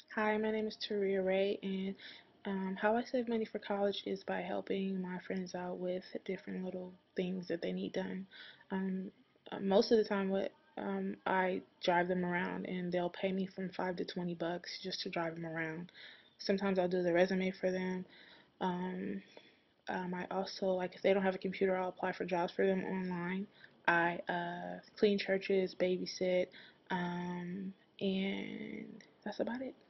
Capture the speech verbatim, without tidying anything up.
Hi, my name is Taria Ray, and um, how I save money for college is by helping my friends out with different little things that they need done. Um, uh, most of the time, what um, I drive them around, and they'll pay me from five to twenty bucks just to drive them around. Sometimes I'll do the resume for them. Um, um, I also, like, if they don't have a computer, I'll apply for jobs for them online. I uh, clean churches, babysit, um, and that's about it.